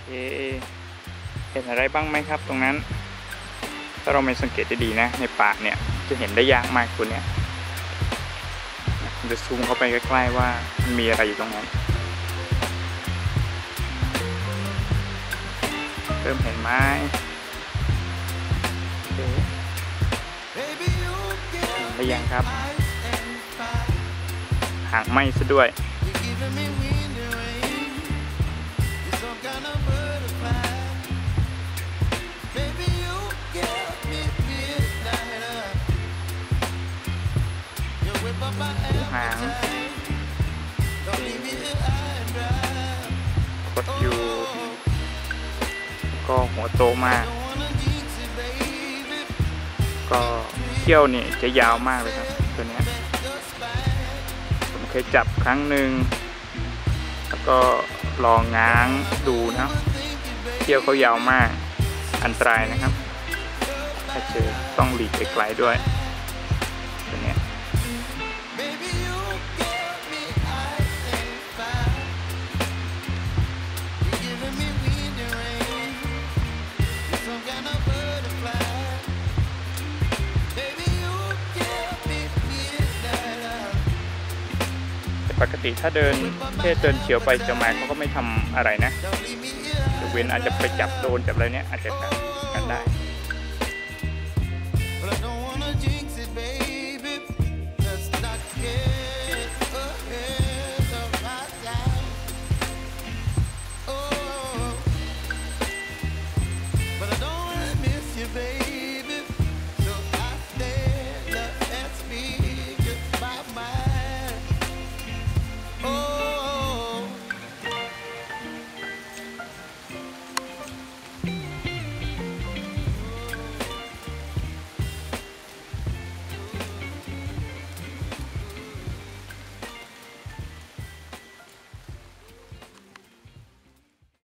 เห็นอะไรบ้างไหมครับตรงนั้นถ้าเราไม่สังเกตดีๆนะในป่าเนี่ยจะเห็นได้ยากมากตัวเนี้ยจะซูมเข้าไปใกล้ๆว่ามันมีอะไรอยู่ตรงนั้นเริ่มเห็นไหมได้ยังครับหางไหม้ซะด้วยหางคดอยู่ก็หัวโตมากก็เขี้ยวนี่จะยาวมากเลยครับตัวนี้ผมเคยจับครั้งหนึ่งแล้วก็ลองง้างดูนะเขี้ยวเขายาวมากอันตรายนะครับถ้าเจอต้องหลีกไกลๆด้วยตัวนี้ปกติถ้าเดินแค่เดินเฉียวไปเฉียวมาเขาก็ไม่ทำอะไรนะยกเว้นอาจจะไปจับโดนจับอะไรเนี้ยอาจจะกันได้